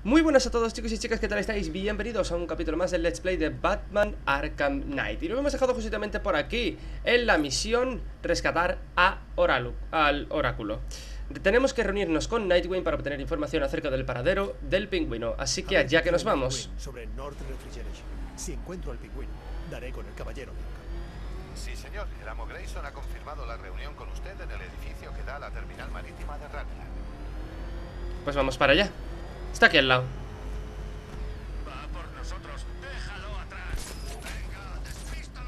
Muy buenas a todos, chicos y chicas, ¿qué tal estáis? Bienvenidos a un capítulo más del Let's Play de Batman Arkham Knight. Y lo hemos dejado justamente por aquí, en la misión rescatar al oráculo. Tenemos que reunirnos con Nightwing para obtener información acerca del paradero del pingüino. Así que allá que nos vamos. Sobre North Refrigeration. Si encuentro al pingüino, daré con el caballero de Arkham. Sí, señor. El amo Grayson ha confirmado la reunión con usted en el edificio que da a la terminal marítima de Radland. Pues vamos para allá. Está aquí al lado. Va por nosotros. Déjalo atrás. Venga, despístalo.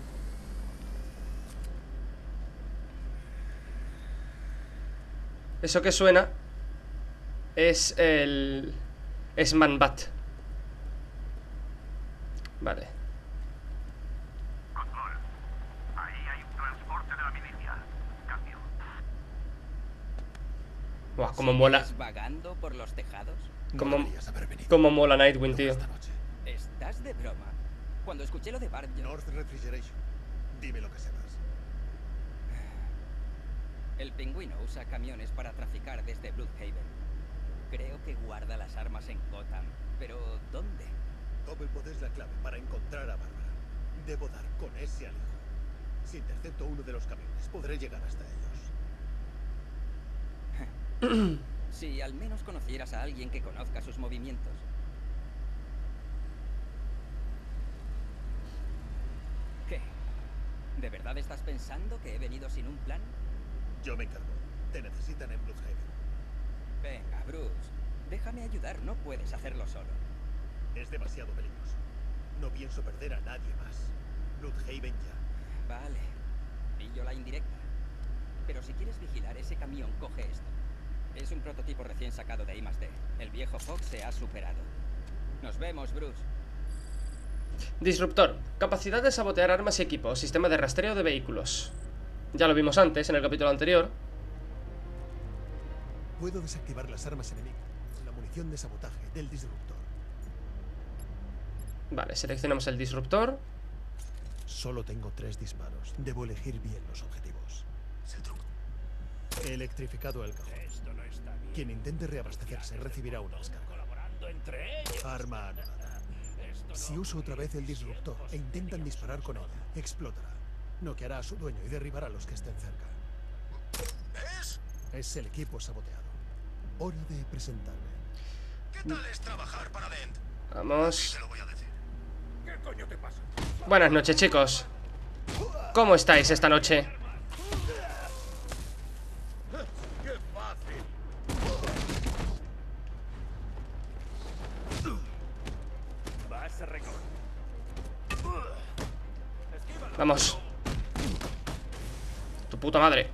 Eso que suena es el... es Man-Bat. Vale. Control. Ahí hay un transporte de la milicia. Cambio. Buah, como mola. ¿Sigues vagando por los tejados? Como, deberías haber venido. como mola Nightwing, tío. Esta noche. ¿Estás de broma? Cuando escuché lo de Bart, yo... North Refrigeration. Dime lo que sepas. El pingüino usa camiones para traficar desde Bloodhaven. Creo que guarda las armas en Gotham. Pero, ¿dónde? Cobblepot es la clave para encontrar a Bárbara. Debo dar con ese alijo. Si intercepto uno de los camiones, podré llegar hasta ellos. Si al menos conocieras a alguien que conozca sus movimientos. ¿Qué? ¿De verdad estás pensando que he venido sin un plan? Yo me encargo. Te necesitan en Bloodhaven. Venga, Bruce. Déjame ayudar, no puedes hacerlo solo. Es demasiado peligroso. No pienso perder a nadie más. Bloodhaven ya. Vale. Pillo la indirecta. Pero si quieres vigilar ese camión, coge esto. Es un prototipo recién sacado de I+D. El viejo Fox se ha superado. Nos vemos, Bruce. Disruptor. Capacidad de sabotear armas y equipos. Sistema de rastreo de vehículos. Ya lo vimos antes, en el capítulo anterior. Puedo desactivar las armas enemigas con la munición de sabotaje del disruptor. Vale, seleccionamos el disruptor. Solo tengo 3 disparos. Debo elegir bien los objetivos. He electrificado el cajón. Esto no está bien. Quien intente reabastecerse recibirá una descarga. Colaborando entre ellos. Arma anulada. Esto no Si uso otra vez el disruptor e intentan disparar con ella, explotará. Noqueará a su dueño y derribará a los que estén cerca. ¿Ves? Es el equipo saboteado. Hora de presentarme. ¿Qué tal es trabajar para Dent? Vamos. Te lo voy a decir. ¿Qué coño te pasa? Buenas noches, chicos. ¿Cómo estáis esta noche? ¡Qué fácil! Vas a recoger. Vamos. Tu puta madre.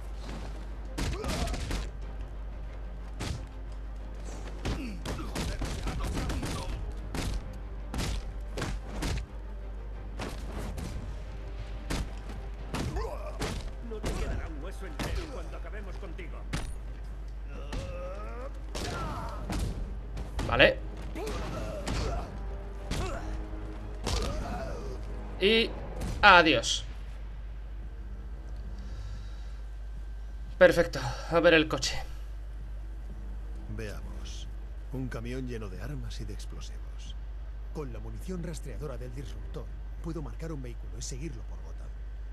No te quedará un hueso entero cuando acabemos contigo. Vale. Y... adiós. Perfecto. A ver el coche. Veamos. Un camión lleno de armas y de explosivos. Con la munición rastreadora del disruptor, puedo marcar un vehículo y seguirlo por Gotham.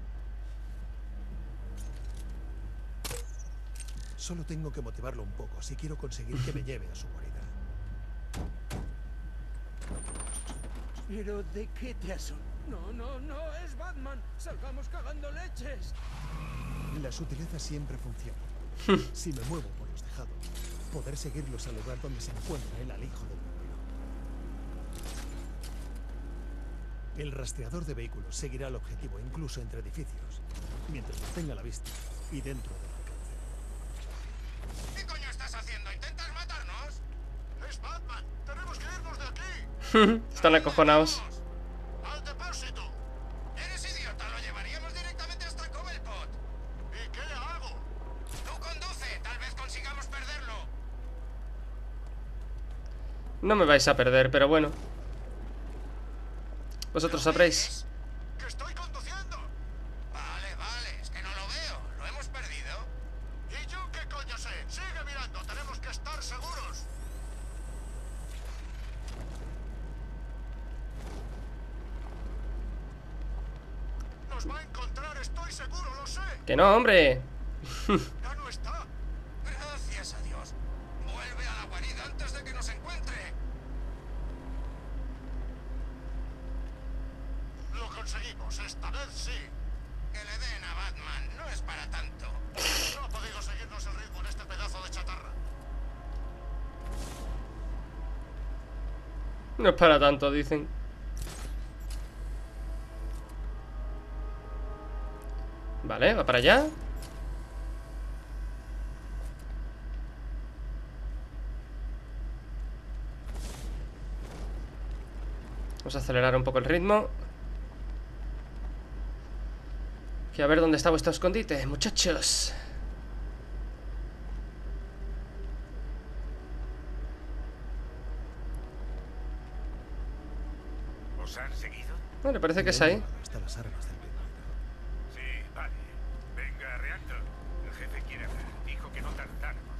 Solo tengo que motivarlo un poco si quiero conseguir que me lleve a su guarida. ¿Pero de qué te asombra? No, es Batman. Salgamos cagando leches. La sutileza siempre funciona. Si me muevo por los tejados, poder seguirlos al lugar donde se encuentra el alijo del pingüino. El rastreador de vehículos seguirá el objetivo incluso entre edificios, mientras lo tenga a la vista y dentro del alcance. ¿Qué coño estás haciendo? ¿Intentas matarnos? ¡Es Batman! ¡Tenemos que irnos de aquí! Están acojonados. ¡Al depósito! ¡Eres idiota! ¡Lo llevaríamos directamente hasta Cobblepot! ¿Y qué hago? ¡Tú conduce! ¡Tal vez consigamos perderlo! No me vais a perder, pero bueno. Vosotros sabréis. ¡Que estoy conduciendo! Vale, es que no lo veo. ¿Lo hemos perdido? ¿Y yo qué coño sé? Sigue mirando, tenemos que estar seguros. Nos va a encontrar, estoy seguro, lo sé. Que no, hombre. Ya no está. Gracias a Dios. Vuelve a la guarida antes de que nos encuentre. Lo conseguimos, esta vez sí. Que le den a Batman, no es para tanto. No ha podido seguirnos el ritmo en este pedazo de chatarra. No es para tanto, dicen. Vale, va para allá. Vamos a acelerar un poco el ritmo. Y a ver dónde está vuestro escondite, muchachos. ¿Os han seguido? Vale, parece que es ahí. Hasta las armas del Midnighter. Sí, vale. Venga, Reactor. El jefe quiere hablar. Dijo que no tardáramos.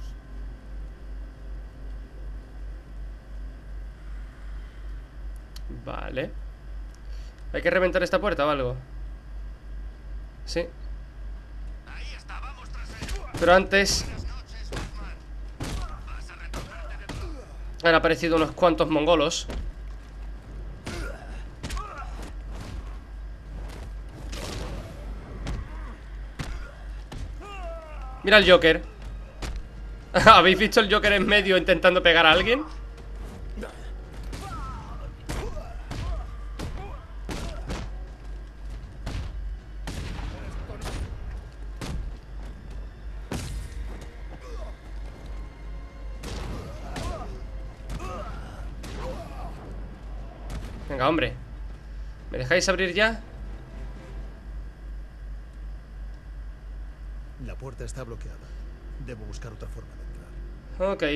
Vale. ¿Hay que reventar esta puerta o algo? Sí. Ahí está, vamos tras él. Pero antes Buenas noches, Batman. Vas a retornarte de todo. han aparecido unos cuantos mongolos. Mira el Joker. ¿Habéis visto el Joker en medio intentando pegar a alguien? Venga, hombre. ¿Me dejáis abrir ya? La puerta está bloqueada. Debo buscar otra forma de entrar. Ok.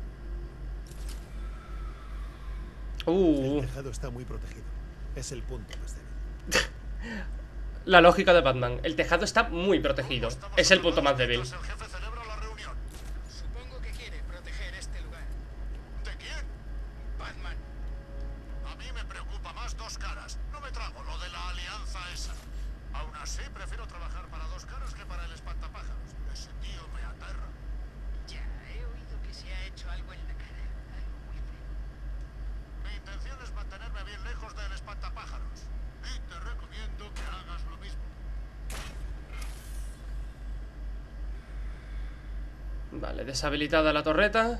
El tejado está muy protegido. Es el punto más débil. La lógica de Batman. El tejado está muy protegido. Es el punto más débil. El jefe celebra la reunión. Supongo que quiere proteger este lugar. ¿De quién? Batman. A mí me preocupa más Dos Caras. No me trago lo de la alianza esa. Aún así, prefiero trabajar para Dos Caras que para el espantapájaros. Ese tío me aterra. Ya, he oído que se ha hecho algo en la cara. Algo muy feo. Mi intención es mantenerme bien lejos del espantapájaros. Y te recomiendo que hagas lo mismo. Vale, deshabilitada la torreta.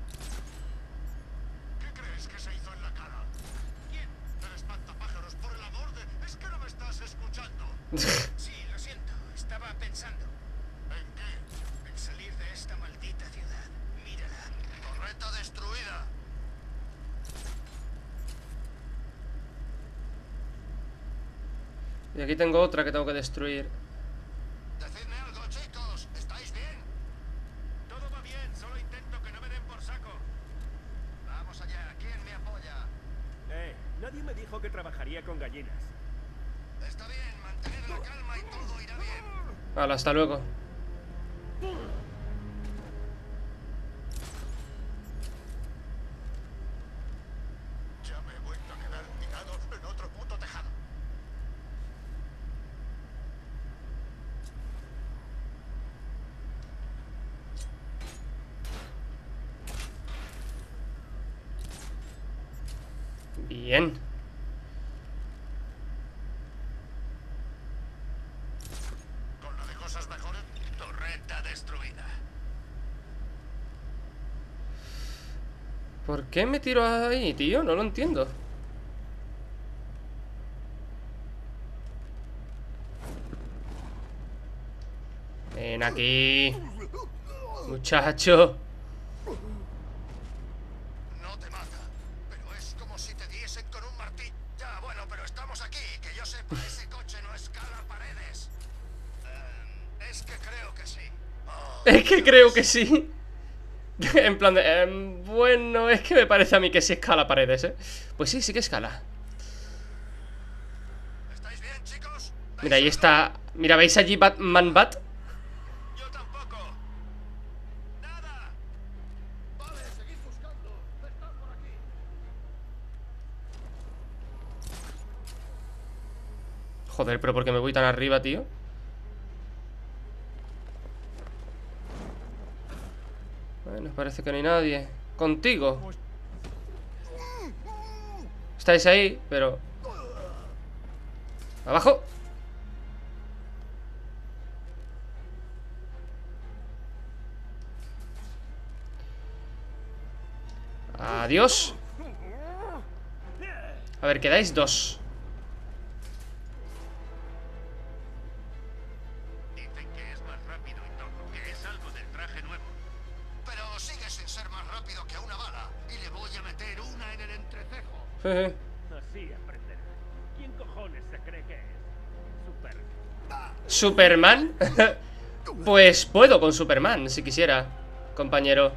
¿Qué crees que se hizo en la cara? ¿Quién? El espantapájaros, por el amor de... ¿Es que no me estás escuchando? Sí, lo siento. Estaba pensando ¿En qué? en salir de esta maldita ciudad. Mírala. Torreta destruida. Y aquí tengo otra que tengo que destruir. Decidme algo, chicos. ¿Estáis bien? Todo va bien, solo intento que no me den por saco. Vamos allá. ¿Quién me apoya? Nadie me dijo que trabajaría con gallinas. Está bien. Mantener la calma y todo irá bien. Vale, hasta luego. Ya me he vuelto a quedar tirado en otro puto tejado. Bien. Con la de cosas mejores, torreta destruida. ¿Por qué me tiro ahí, tío? No lo entiendo. Ven aquí, muchacho. No te mata, pero es como si te diesen con un martillo. Ya, bueno, pero estamos aquí. Que yo sepa, ese coche no escala paredes. Es que creo que sí. Oh, Es que creo que sí. En plan de... bueno, es que me parece a mí que sí escala paredes, ¿eh? Pues sí, sí que escala. ¿estáis bien, chicos? Mira, ahí está. Mira, ¿veis allí Batman Bat? Yo tampoco. Nada. Vale, seguid buscando. Están por aquí. Joder, pero ¿por qué me voy tan arriba, tío? Bueno, parece que no hay nadie. Contigo. Estáis ahí, pero... ¡Abajo! Adiós. A ver, quedáis 2. Dicen que es más rápido y todo, que es algo del traje nuevo. Pero sigue sin ser más rápido que una bala. Y le voy a meter una en el entrecejo. Así aprenderá. ¿Quién cojones se cree que es? ¿Superman? Pues puedo con Superman, si quisiera, compañero.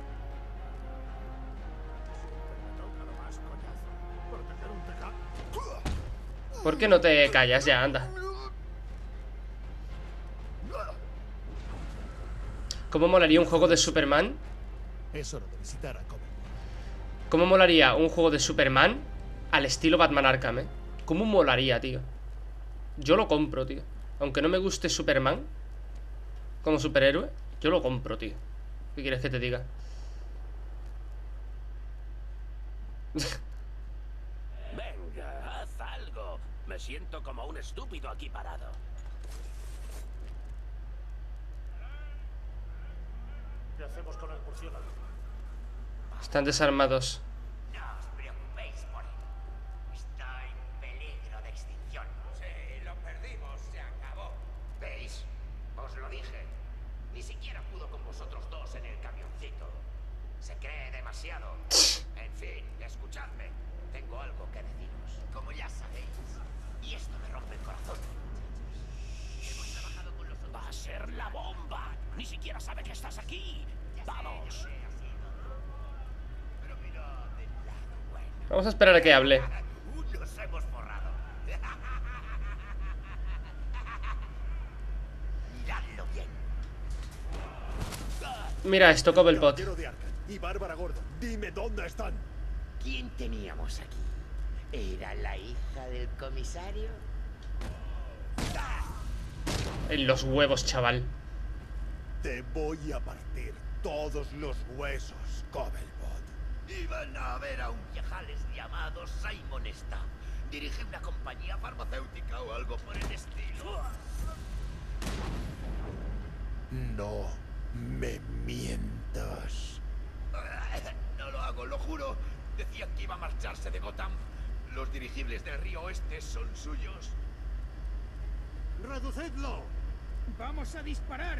¿Por qué no te callas ya? Anda. ¿Cómo molaría un juego de Superman? Es hora de visitar a Covenant. ¿Cómo molaría un juego de Superman al estilo Batman Arkham, eh? ¿Cómo molaría, tío? Yo lo compro, tío. Aunque no me guste Superman como superhéroe, yo lo compro, tío. ¿Qué quieres que te diga? Venga, haz algo. Me siento como un estúpido aquí parado. ¿Qué hacemos con el murciélago? Están desarmados. No os preocupéis por él. Está en peligro de extinción. Sí, lo perdimos, se acabó. ¿Veis? Os lo dije. Ni siquiera pudo con vosotros dos en el camioncito. Se cree demasiado. En fin, escuchadme. Tengo algo que deciros. Como ya sabéis. Y esto me rompe el corazón. Hemos trabajado con los otros. Va a ser la bomba. Ni siquiera sabe que estás aquí. Vamos. Pero mira del lado bueno. Vamos a esperar a que hable. Nos hemos forrado. Miradlo bien. Mira esto, Cobblepot. Caballero de Arkham y Bárbara Gordon, dime dónde están. ¿Quién teníamos aquí? ¿Era la hija del comisario? En los huevos, chaval. Te voy a partir todos los huesos, Cobblepot. Iban a ver a un viejales llamado Simon Sta. Dirige una compañía farmacéutica o algo por el estilo. No me mientas. No lo hago, lo juro. Decían que iba a marcharse de Gotham. Los dirigibles del río oeste son suyos. ¡Reducidlo! ¡Vamos a disparar!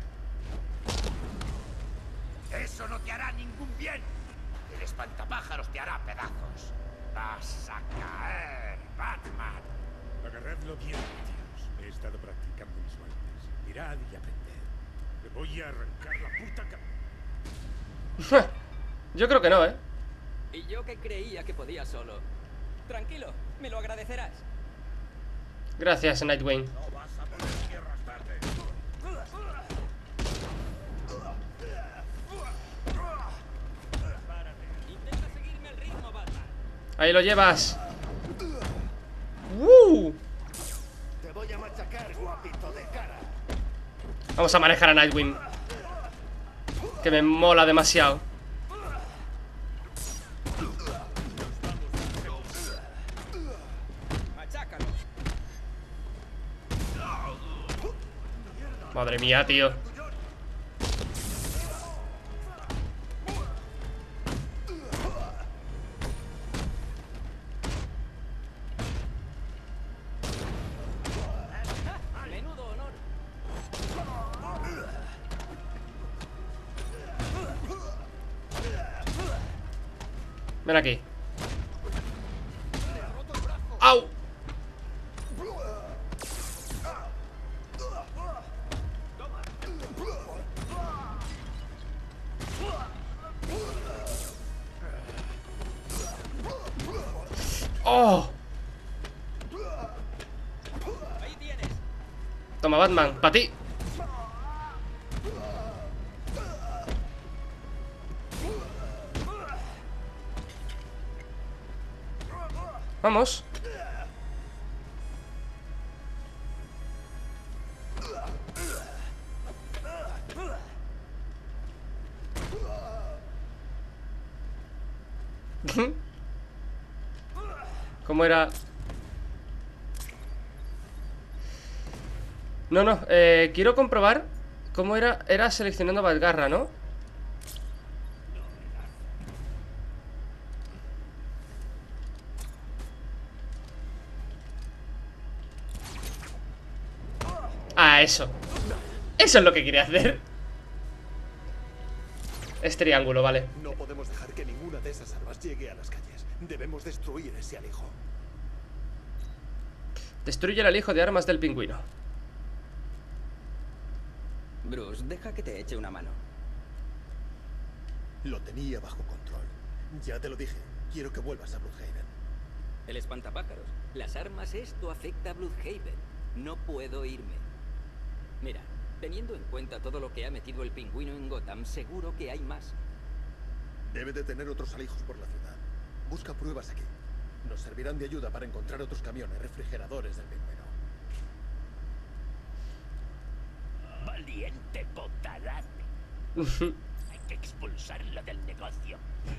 Eso no te hará ningún bien. El espantapájaros te hará pedazos. Vas a caer, Batman. Agarradlo bien, tíos. He estado practicando mis guantes. Mirad y aprended. Le voy a arrancar la puta cabeza. Yo creo que no, ¿eh? Y yo que creía que podía solo. Tranquilo, me lo agradecerás. Gracias, Nightwing. No vas a poder ni arrastrarte. Intenta seguirme el ritmo, Batman. Ahí lo llevas. ¡Woo! Te voy a machacar, guapito de cara. Vamos a manejar a Nightwing, que me mola demasiado. Machácalo. Madre mía, tío. Menudo honor. Ven aquí. ¡Au! ¡Oh! Ahí tienes. Toma, Batman, para ti. Vamos. ¿Cómo era? No, quiero comprobar cómo era. Era seleccionando Valgarra, ¿no? Ah, eso. Eso es lo que quería hacer. Es triángulo, vale. No podemos dejar que ninguna de esas armas llegue a las calles. Debemos destruir ese alijo. Destruye el alijo de armas del pingüino. Bruce, deja que te eche una mano. Lo tenía bajo control. Ya te lo dije. Quiero que vuelvas a Bloodhaven. El espantapájaros. Las armas, esto afecta a Bloodhaven. No puedo irme. Mira, teniendo en cuenta todo lo que ha metido el pingüino en Gotham, seguro que hay más. Debe de tener otros alijos por la ciudad. Busca pruebas aquí. Nos servirán de ayuda para encontrar otros camiones refrigeradores del pingüino. Valiente potarate. Hay que expulsarlo del negocio.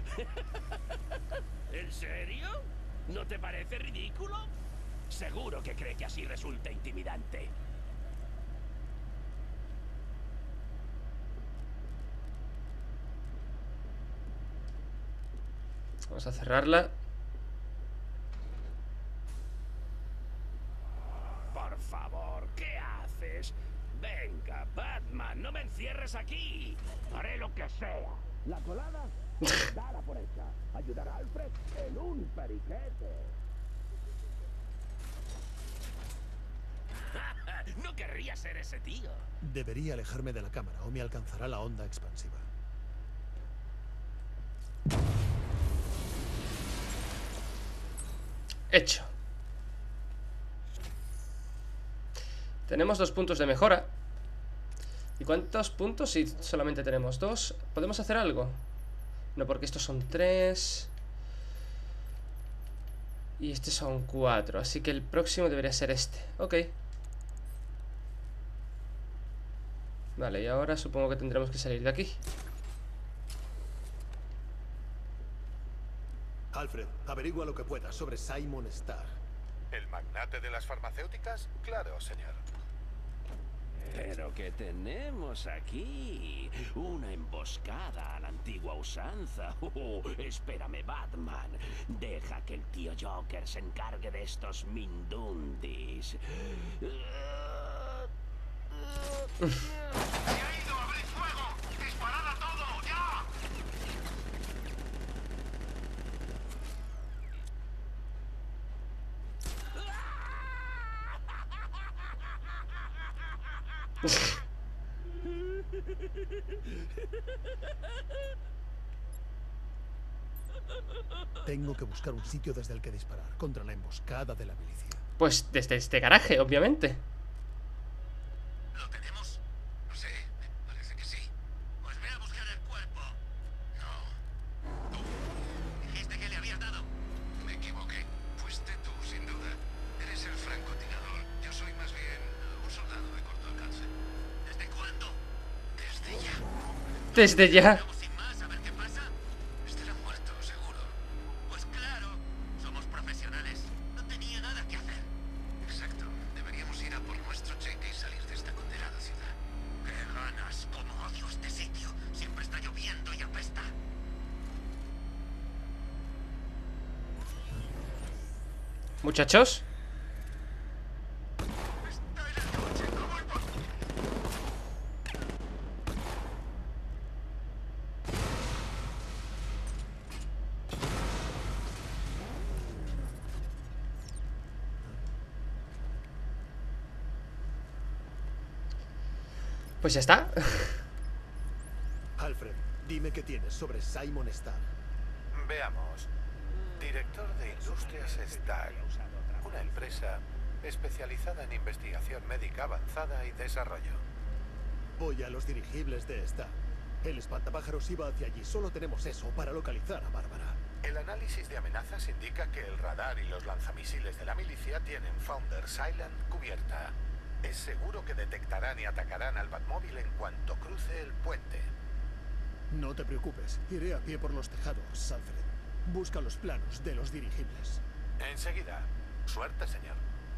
¿En serio? ¿No te parece ridículo? Seguro que cree que así resulta intimidante. Vamos a cerrarla. Por favor, ¿qué haces? Venga, Batman, no me encierres aquí. Haré lo que sea. La colada, dala por hecha. Ayudará a Alfred en un periquete. No querría ser ese tío. Debería alejarme de la cámara o me alcanzará la onda expansiva. Hecho. Tenemos 2 puntos de mejora. ¿Y cuántos puntos? Si solamente tenemos 2. ¿Podemos hacer algo? No, porque estos son 3. Y estos son 4. Así que el próximo debería ser este. Ok. Vale, y ahora supongo que tendremos que salir de aquí. Alfred, averigua lo que puedas sobre Simon Starr. ¿El magnate de las farmacéuticas? Claro, señor. Pero ¿qué tenemos aquí? Una emboscada a la antigua usanza. Espérame, Batman. Deja que el tío Joker se encargue de estos mindundis. ¡Se ha ido! ¡Abrid fuego! ¡Disparad a todo! ¡Ya! Tengo que buscar un sitio desde el que disparar contra la emboscada de la milicia. Pues desde este garaje, obviamente. ¿Lo tenemos? No sé, me parece que sí. Pues ve a buscar el cuerpo. No. Tú. Dijiste que le habías dado. Me equivoqué. Fuiste tú, sin duda. Eres el francotirador. Yo soy más bien un soldado de corto alcance. ¿Desde cuándo? Desde ya. Desde ya. Vamos sin más a ver qué pasa. Estará muerto, seguro. Pues claro, somos profesionales. No tenía nada que hacer. Exacto. Deberíamos ir a por nuestro cheque y salir de esta condenada ciudad. ¡Qué ganas! ¡Cómo odio este sitio! Siempre está lloviendo y apesta. Muchachos. Está en el coche, como el Pues ya está. Alfred, dime qué tienes sobre Simon Starr. Veamos. Director de Industrias Starr, una empresa especializada en investigación médica avanzada y desarrollo. Voy a los dirigibles de Starr. El espantapájaros iba hacia allí. Solo tenemos eso para localizar a Bárbara. El análisis de amenazas indica que el radar y los lanzamisiles de la milicia tienen Founders Island cubierta. Es seguro que detectarán y atacarán al Batmóvil en cuanto cruce el puente. No te preocupes. Iré a pie por los tejados, Alfred. Busca los planos de los dirigibles. Enseguida. Suerte, señor.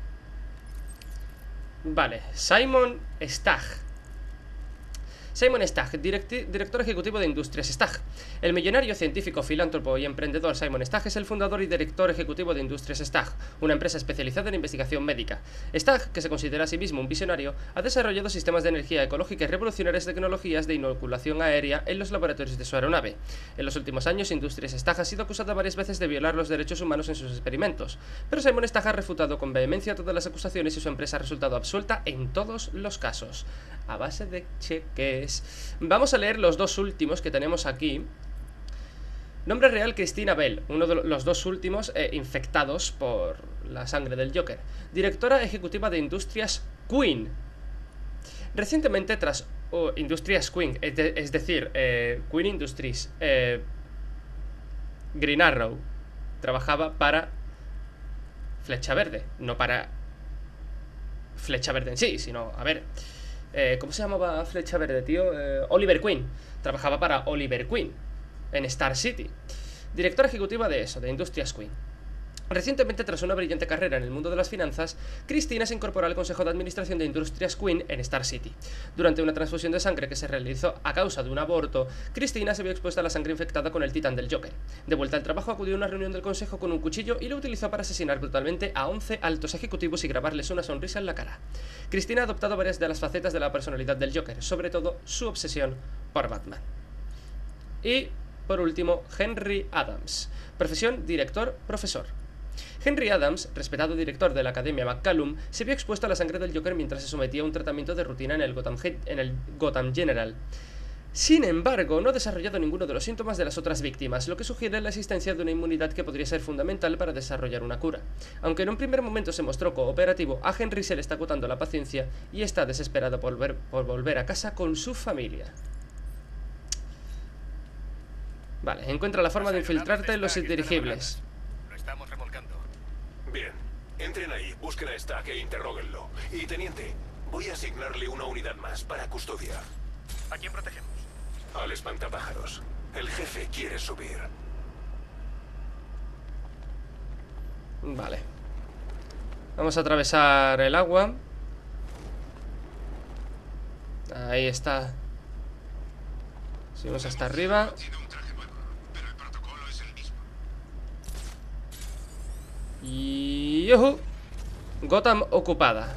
Vale, Simon Stagg. Simon Stagg, director ejecutivo de Industrias Stagg. El millonario científico, filántropo y emprendedor Simon Stagg es el fundador y director ejecutivo de Industrias Stagg, una empresa especializada en investigación médica. Stagg, que se considera a sí mismo un visionario, ha desarrollado sistemas de energía ecológica y revolucionarias tecnologías de inoculación aérea en los laboratorios de su aeronave. En los últimos años, Industrias Stagg ha sido acusada varias veces de violar los derechos humanos en sus experimentos, pero Simon Stagg ha refutado con vehemencia todas las acusaciones y su empresa ha resultado absuelta en todos los casos. A base de cheques. Vamos a leer los dos últimos que tenemos aquí. Nombre real: Christina Bell, uno de los dos últimos infectados por la sangre del Joker. Directora ejecutiva de Industrias Queen. Recientemente tras Industrias Queen, es decir, Queen Industries, Green Arrow, trabajaba para Flecha Verde, no para Flecha Verde en sí, sino, a ver, ¿cómo se llamaba Flecha Verde, tío? Oliver Queen. Trabajaba para Oliver Queen en Star City. Directora ejecutiva de eso, de Industrias Queen. Recientemente, tras una brillante carrera en el mundo de las finanzas, Christina se incorporó al consejo de administración de Industrias Queen en Star City. Durante una transfusión de sangre que se realizó a causa de un aborto, Christina se vio expuesta a la sangre infectada con el titán del Joker. De vuelta al trabajo, acudió a una reunión del consejo con un cuchillo y lo utilizó para asesinar brutalmente a 11 altos ejecutivos y grabarles una sonrisa en la cara. Christina ha adoptado varias de las facetas de la personalidad del Joker, sobre todo su obsesión por Batman. Y, por último, Henry Adams. Profesión: director, profesor. Henry Adams, respetado director de la Academia McCallum, se vio expuesto a la sangre del Joker mientras se sometía a un tratamiento de rutina en el Gotham General. Sin embargo, no ha desarrollado ninguno de los síntomas de las otras víctimas, lo que sugiere la existencia de una inmunidad que podría ser fundamental para desarrollar una cura. Aunque en un primer momento se mostró cooperativo, a Henry se le está agotando la paciencia y está desesperado por volver a casa con su familia. Vale, encuentra la forma de infiltrarte en los dirigibles. Lo estamos remolcando. Bien, entren ahí, busquen a Stagg e interróguenlo. Y teniente, voy a asignarle una unidad más para custodia. ¿A quién protegemos? Al espantapájaros. El jefe quiere subir. Vale. Vamos a atravesar el agua. Ahí está. Subimos hasta arriba. Y... ¡yujú! Gotham ocupada.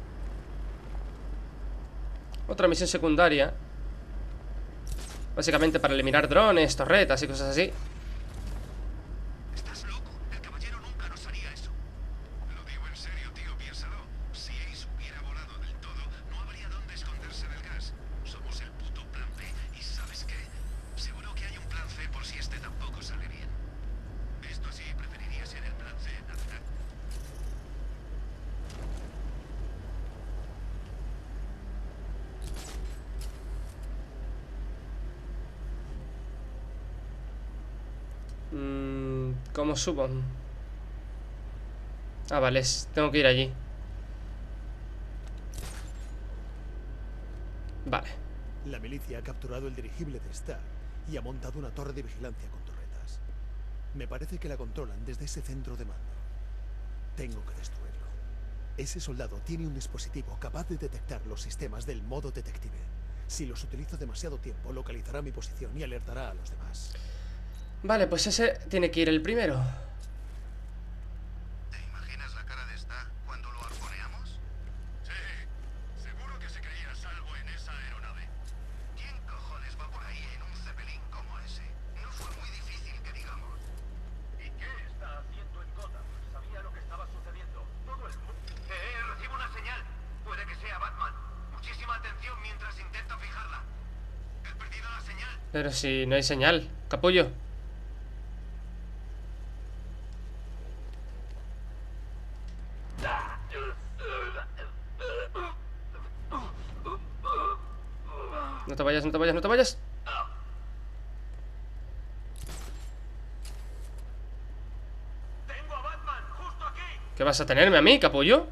Otra misión secundaria. Básicamente para eliminar drones, torretas y cosas así. Estás loco. El caballero nunca nos haría eso. Lo digo en serio, tío, piénsalo. Si Ace hubiera volado del todo, no habría dónde esconderse del gas. Somos el puto plan B. ¿Y sabes qué? Seguro que hay un plan C por si este tampoco sale bien. Esto sí, preferiría ser el plan C, Navidad. ¿Cómo subo? Ah, vale, tengo que ir allí. Vale. La milicia ha capturado el dirigible de Stagg y ha montado una torre de vigilancia con torretas. Me parece que la controlan desde ese centro de mando. Tengo que destruirlo. Ese soldado tiene un dispositivo capaz de detectar los sistemas del modo detective. Si los utilizo demasiado tiempo, localizará mi posición y alertará a los demás. Vale, pues ese tiene que ir el primero. ¿Te imaginas la cara de Stagg cuando lo arponeamos? Sí, seguro que se creía a salvo en esa aeronave. ¿Quién cojones va por ahí en un Zeppelin como ese? No fue muy difícil que digamos. ¿Y qué está haciendo en Gotham? Sabía lo que estaba sucediendo. Todo el mundo... Recibo una señal. Puede que sea Batman. Muchísima atención mientras intento fijarla. He perdido la señal. Pero si no hay señal, capullo. No te vayas, no te vayas, no te vayas. ¡Tengo a Batman justo aquí! ¿Qué vas a tenerme a mí, capullo?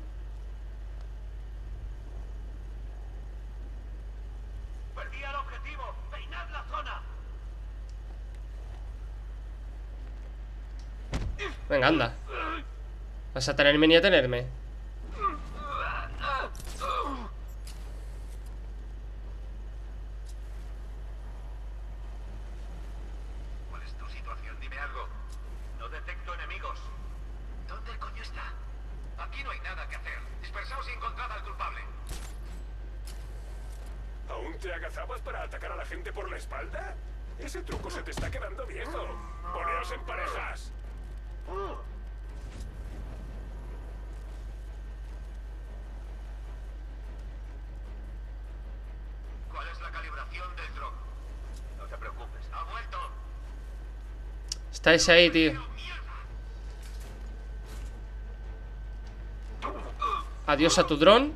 ¡Perdí el objetivo! ¡Peinad la zona! Venga, anda. ¿Vas a tenerme ni a tenerme? ¿Cuál es tu situación? Dime algo. No detecto enemigos. ¿Dónde coño está? Aquí no hay nada que hacer. Dispersaos y encontrad al culpable. ¿Aún te agazabas para atacar a la gente por la espalda? Ese truco se te está quedando viejo. Poneos en parejas. ¿Cuál es la calibración del dron? No te preocupes. ¡Ha vuelto! Estáis ahí, tío. Adiós a tu dron.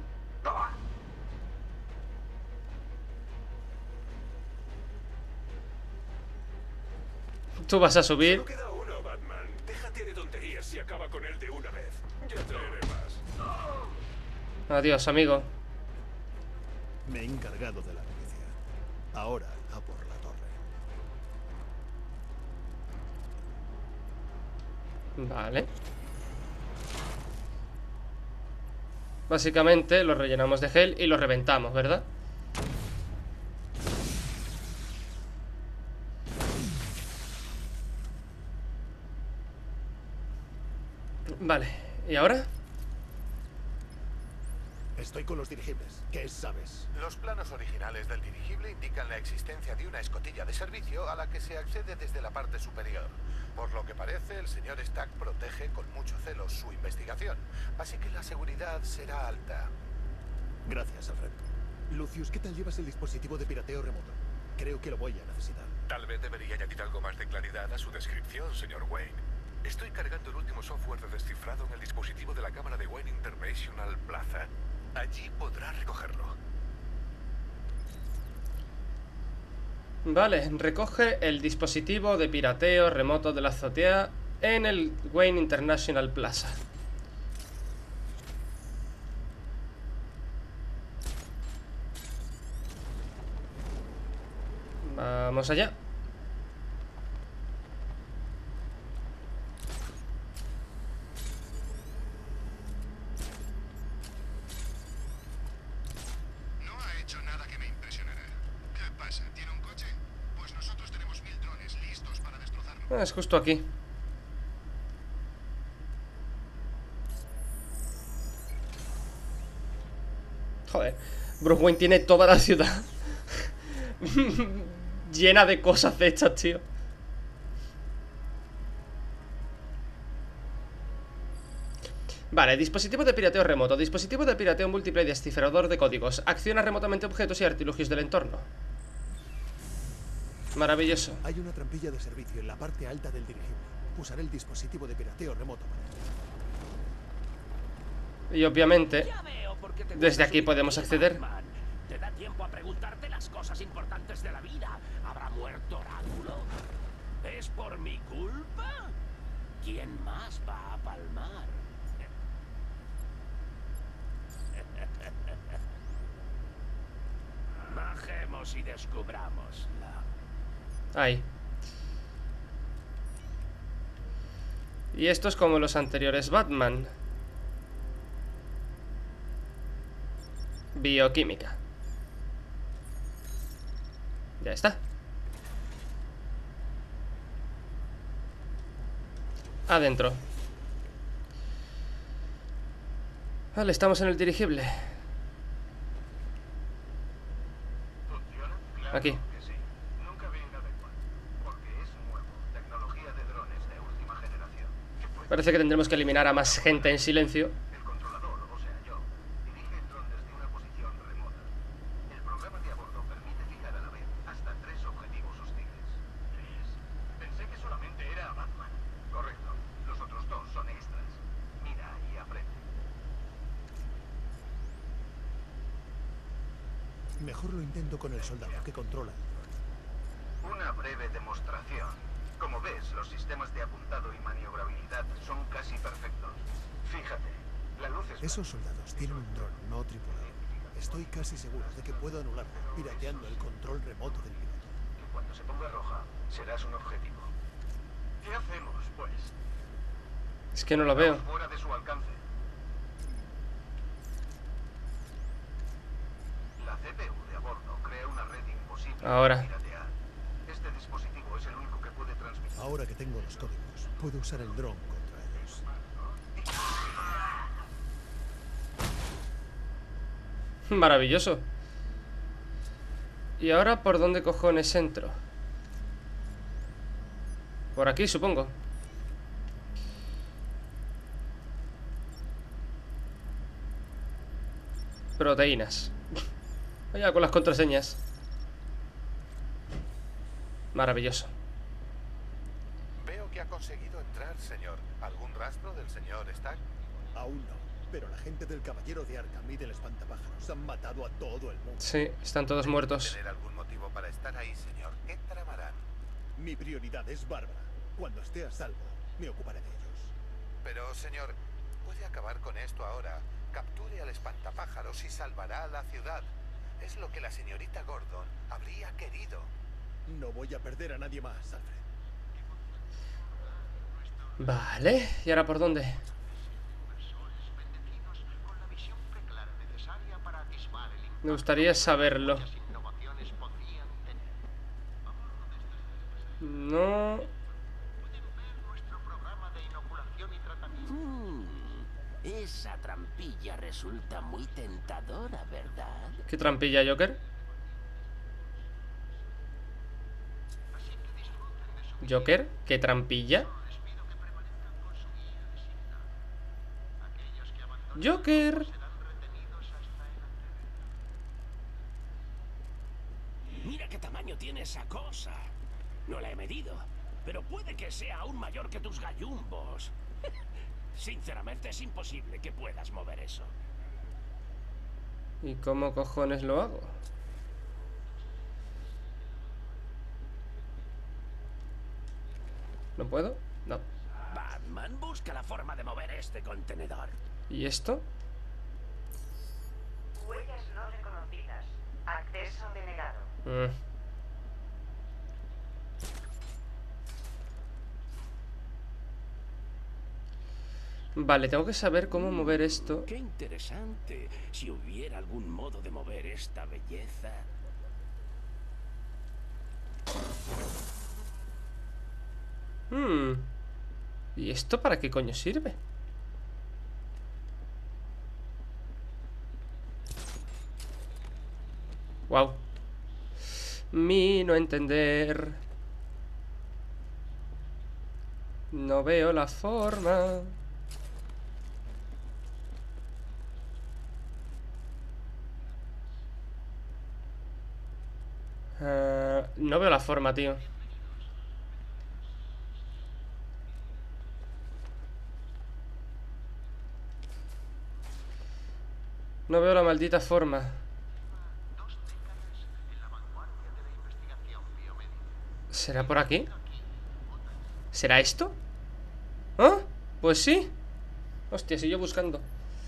Tú vas a subir. Solo queda uno, Batman. Déjate de tonterías y acaba con él de una vez. Ya traeré más. Adiós, amigo. Me he encargado de la milicia. Ahora a por la torre. Vale. Básicamente lo rellenamos de gel y lo reventamos, ¿verdad? Vale, ¿y ahora? Estoy con los dirigibles. ¿Qué sabes? Los planos originales del dirigible indican la existencia de una escotilla de servicio a la que se accede desde la parte superior. Por lo que parece, el señor Stack protege con mucho celo su investigación, así que la seguridad será alta. Gracias, Alfred. Lucius, ¿qué tal llevas el dispositivo de pirateo remoto? Creo que lo voy a necesitar. Tal vez debería añadir algo más de claridad a su descripción, señor Wayne. Estoy cargando el último software de descifrado en el dispositivo de la cámara de Wayne International Plaza. Allí podrá recogerlo. Vale, recoge el dispositivo de pirateo remoto de la azotea en el Wayne International Plaza. Vamos allá. No ha hecho nada que me impresionara. ¿Qué pasa? ¿Tiene un coche? Pues nosotros tenemos 1000 drones listos para destrozarlo. Es justo aquí. Joder, Bruce Wayne tiene toda la ciudad llena de cosas hechas, tío. Vale, dispositivo de pirateo remoto. Dispositivo de pirateo múltiple y descifrador de códigos. Acciona remotamente objetos y artilugios del entorno. Maravilloso. Hay una trampilla de servicio en la parte alta del dirigible. Usaré el dispositivo de pirateo remoto para esto. Y obviamente Ya veo por qué te desde gusta aquí subir podemos aquí, acceder. Batman. Te da tiempo a preguntarte las cosas importantes de la vida. ¿Habrá muerto Oráculo? ¿Es por mi culpa? ¿Quién más va a palmar? Bajemos y descubrámosla. Ahí. Y esto es como los anteriores Batman. Bioquímica. Ya está. Adentro. Vale, estamos en el dirigible. ¿Funciona? Claro Aquí. que sí. Nunca vi nada igual. Porque es nuevo. Tecnología de drones de última generación. Parece que tendremos que eliminar a más gente en silencio. El controlador, o sea yo, dirige el dron desde una posición remota. El programa de a bordo permite fijar a la vez hasta 3 objetivos hostiles. Pensé que solamente era Batman. Correcto. Los otros 2 son extras. Mira y aprende. Mejor lo intento con el soldado que controla el dron. Una breve demostración. Como ves, los sistemas de apuntado y maniobrabilidad son casi perfectos. Fíjate, la luz es... Esos soldados tienen un dron no tripulado. Estoy casi seguro de que puedo anularlo pirateando el control remoto del piloto. Que cuando se ponga roja, serás un objetivo. ¿Qué hacemos, pues? Es que no lo veo. Fuera de su alcance. La CPU de a bordo crea una red imposible Ahora. de piratear. Este dispositivo es el único que puede transmitir. Ahora que tengo los códigos, puedo usar el dron contra ellos. Maravilloso. ¿Y ahora por dónde cojones entro? Por aquí, supongo. Proteínas. Vaya con las contraseñas. Maravilloso. Veo que ha conseguido entrar, señor. ¿Algún rastro del señor Stack? Aún no, pero la gente del Caballero de Arkham y del Espantapájaros han matado a todo el mundo. Sí, están todos muertos. ¿Tener algún motivo para estar ahí, señor? ¿Qué tramarán? Mi prioridad es Bárbara. Cuando esté a salvo, me ocuparé de ellos. Pero, señor, puede acabar con esto ahora. Capture al espantapájaros y salvará a la ciudad. Es lo que la señorita Gordon habría querido. No voy a perder a nadie más, Alfred. Vale, ¿y ahora por dónde? Me gustaría saberlo. No. Esa trampilla resulta muy tentadora, ¿verdad? ¿Qué trampilla, Joker? ¿Joker? ¿Qué trampilla? ¡Joker! Mira qué tamaño tiene esa cosa. No la he medido, pero puede que sea aún mayor que tus gallumbos. Sinceramente es imposible que puedas mover eso. ¿Y cómo cojones lo hago? ¿No puedo? No. Batman, busca la forma de mover este contenedor. ¿Y esto? Huellas no reconocidas. Acceso denegado. Vale, tengo que saber cómo mover esto. Qué interesante. Si hubiera algún modo de mover esta belleza. ¿Y esto para qué coño sirve? Wow. Mi no entender. No veo la forma. No veo la forma, tío. No veo la maldita forma. ¿Será por aquí? ¿Será esto? ¿Ah? Pues sí. Hostia, sigo buscando.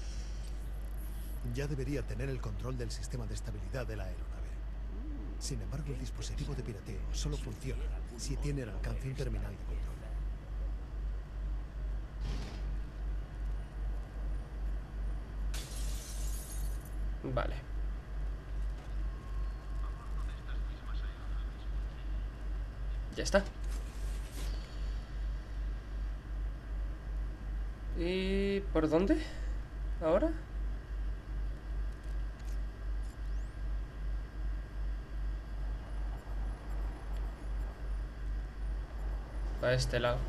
Ya debería tener el control del sistema de estabilidad de la aeronave. Sin embargo, el dispositivo de pirateo solo funciona si tiene al alcance un terminal de control. Vale. Ya está. ¿Y por dónde? ¿Ahora? Para este lado.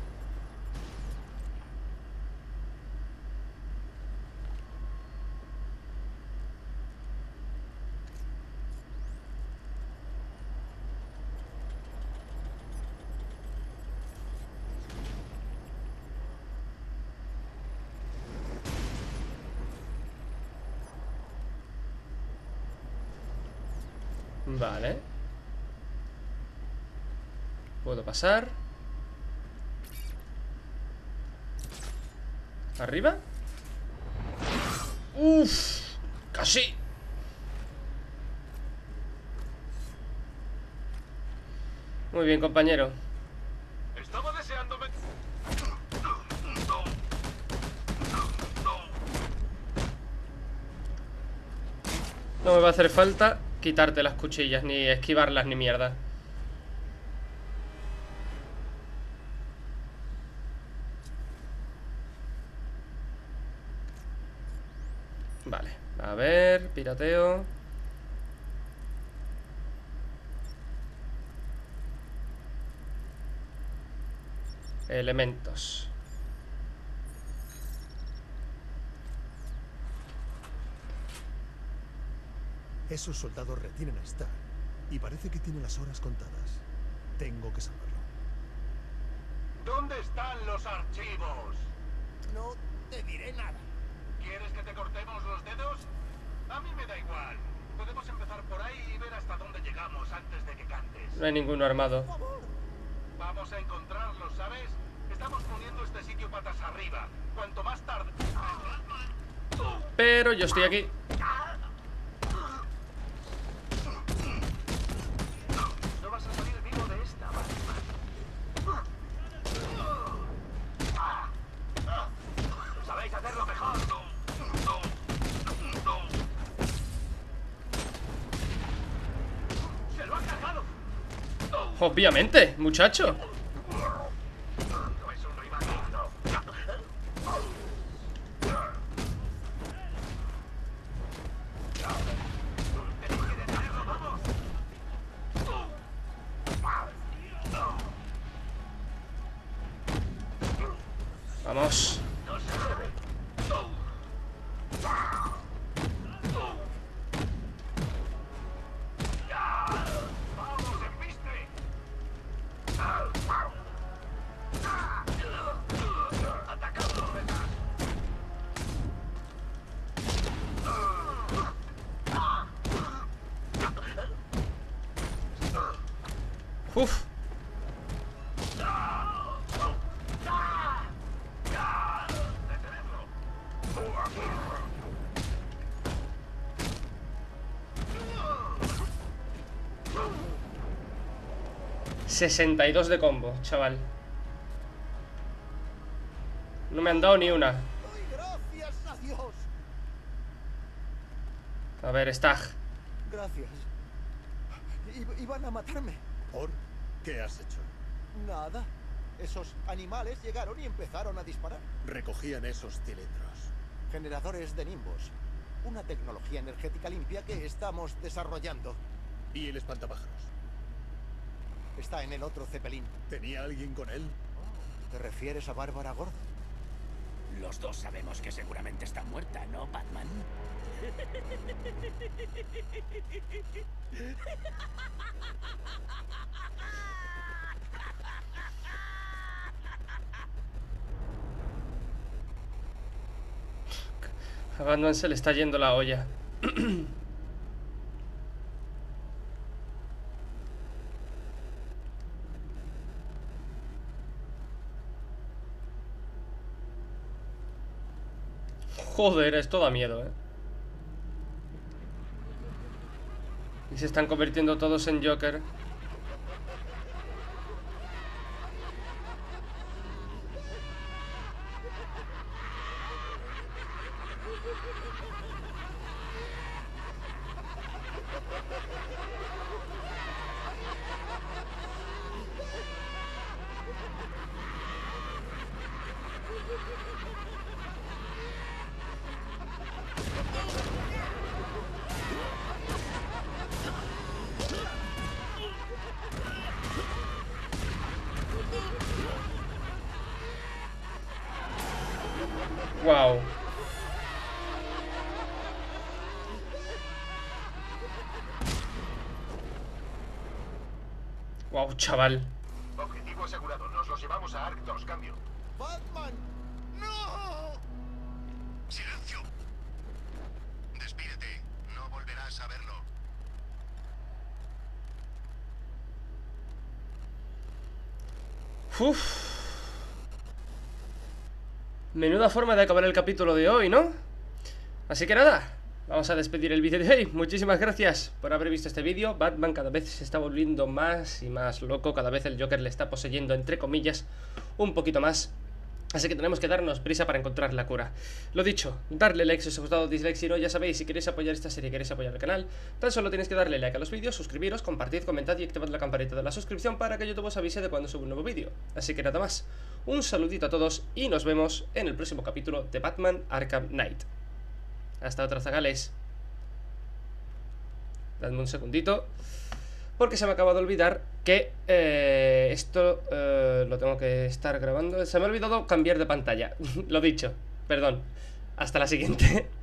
Vale. Puedo pasar. ¿Arriba? ¡Uf! ¡Casi! Muy bien, compañero. Estaba deseando No me va a hacer falta quitarte las cuchillas, ni esquivarlas, ni mierda. Vale, a ver, pirateo. Elementos. Esos soldados retienen a Stark y parece que tiene las horas contadas. Tengo que salvarlo. ¿Dónde están los archivos? No te diré nada. ¿Quieres que te cortemos los dedos? A mí me da igual. Podemos empezar por ahí y ver hasta dónde llegamos antes de que cantes. No hay ninguno armado. Vamos a encontrarlos, ¿sabes? Estamos poniendo este sitio patas arriba. Cuanto más tarde... Pero yo estoy aquí. No vas a salir vivo de esta, Batman. Sabéis hacerlo mejor. ¡Se lo han cargado! Obviamente, muchacho. No es un rival digno. Tenéis que detenerlo, vamos. Vamos. ¡Vamos, embiste! ¡Atacadlo, Betas! Uf. ¡Detenedlo! 62 de combo, chaval. No me han dado ni una. Gracias a Dios. A ver, Stag. Gracias. Iban a matarme. ¿Por qué has hecho? Nada. Esos animales llegaron y empezaron a disparar. Recogían esos cilindros. Generadores de nimbos. Una tecnología energética limpia que estamos desarrollando. ¿Y el espantapájaros? Está en el otro Zeppelin. ¿Tenía alguien con él? ¿Te refieres a Bárbara Gordon? Los dos sabemos que seguramente está muerta, ¿no, Batman? A Batman se le está yendo la olla. Joder, esto da miedo, Y se están convirtiendo todos en Joker. Wow. Wow, chaval. Objetivo asegurado. Nos los llevamos a Ark 2. Cambio. ¡Batman! ¡No! ¡Silencio! Despídete. No volverás a verlo. Uf. Menuda forma de acabar el capítulo de hoy, ¿no? Así que nada, vamos a despedir el vídeo de hoy. Muchísimas gracias por haber visto este vídeo. Batman cada vez se está volviendo más y más loco. Cada vez el Joker le está poseyendo, entre comillas, un poquito más. Así que tenemos que darnos prisa para encontrar la cura. Lo dicho, darle like si os ha gustado, dislike si no. Ya sabéis, si queréis apoyar esta serie, queréis apoyar el canal, tan solo tenéis que darle like a los vídeos, suscribiros, compartid, comentad y activad la campanita de la suscripción para que YouTube os avise de cuando subo un nuevo vídeo. Así que nada más, un saludito a todos y nos vemos en el próximo capítulo de Batman Arkham Knight. Hasta otra, zagales. Dadme un segundito, porque se me acaba de olvidar que esto lo tengo que estar grabando. Se me ha olvidado cambiar de pantalla. Lo dicho, perdón. Hasta la siguiente.